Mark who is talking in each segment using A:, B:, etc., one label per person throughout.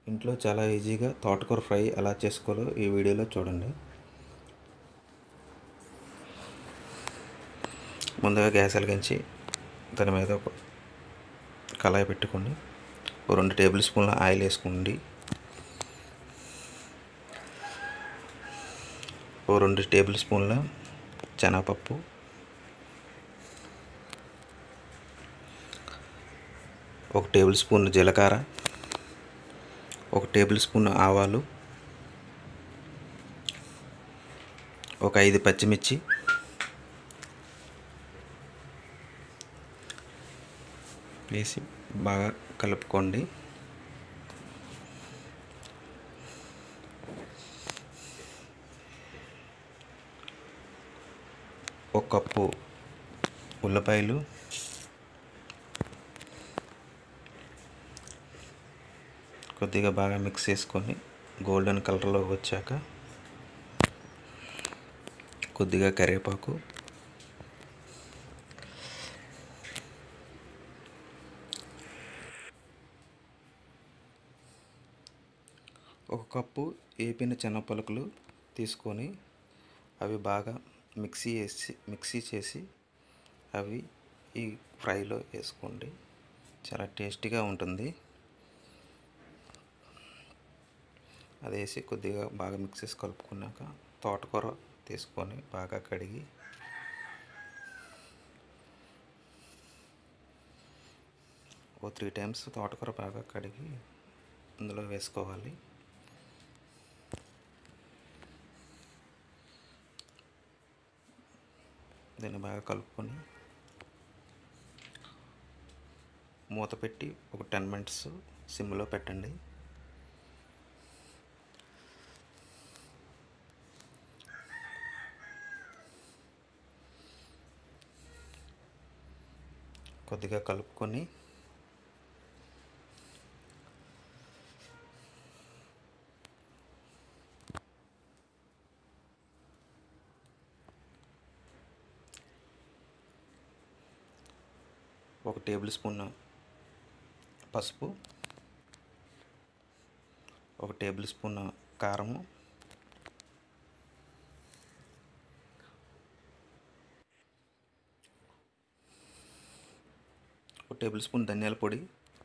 A: ఇంట్లో చాలా ఈజీగా తోటకూర ఫ్రై ఎలా చేసుకోవాలో ఈ వీడియోలో చూడండి. ముందుగా గ్యాస్ వెలిగించి దాని మీద ఒక కళాయి పెట్టుకోండి. ఓ 2 టేబుల్ స్పూన్ల ఆయిల్ వేసుకోండి. ఓ 2 టేబుల్ స్పూన్ల శనగపప్పు, ఒక టేబుల్ స్పూన్ జీలకర్ర, ఒక టేబుల్ స్పూన్ ఆవాలు, ఒక 5 పచ్చిమిర్చి, వేసి బాగా కలుపుకోండి. ఒక కప్పు ఉల్లిపాయలు, కొద్దిగా బాగా మిక్స్ చేసుకొని గోల్డెన్ కలర్లో వచ్చాక కొద్దిగా కరివేపాకు, ఒక కప్పు వేపిన శనగపలుకులు తీసుకొని అవి బాగా మిక్సీ చేసి అవి ఈ ఫ్రైలో వేసుకోండి. చాలా టేస్టీగా ఉంటుంది. అది వేసి కొద్దిగా బాగా మిక్స్ చేసి కలుపుకున్నాక తోటకూర తీసుకొని బాగా కడిగి ఓ 3 టైమ్స్ తోటకూర బాగా కడిగి అందులో వేసుకోవాలి. దీన్ని బాగా కలుపుకొని మూత పెట్టి ఒక 10 మినిట్స్ సిమ్లో పెట్టండి. కొద్దిగా కలుపుకొని ఒక టేబుల్ స్పూన్ పసుపు, ఒక టేబుల్ స్పూన్ కారము, ఒక టేబుల్ స్పూన్ ధనియాల పొడి,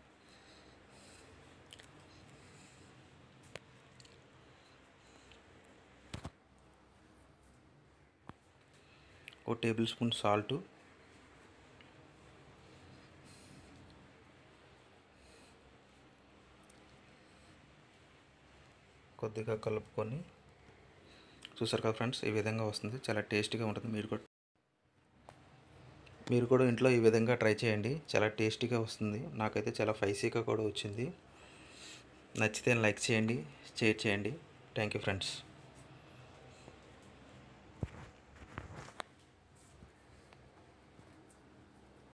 A: ఒక టేబుల్ స్పూన్ సాల్టు, కొద్దిగా కలుపుకొని చూసారు కదా ఫ్రెండ్స్, ఈ విధంగా వస్తుంది. చాలా టేస్టీగా ఉంటుంది. మీరు కూడా ఇంట్లో ఈ విధంగా ట్రై చేయండి. చాలా టేస్టీగా వస్తుంది. నాకైతే చాలా స్పైసీగా కూడా వచ్చింది. నచ్చితే లైక్ చేయండి, షేర్ చేయండి. Thank you friends.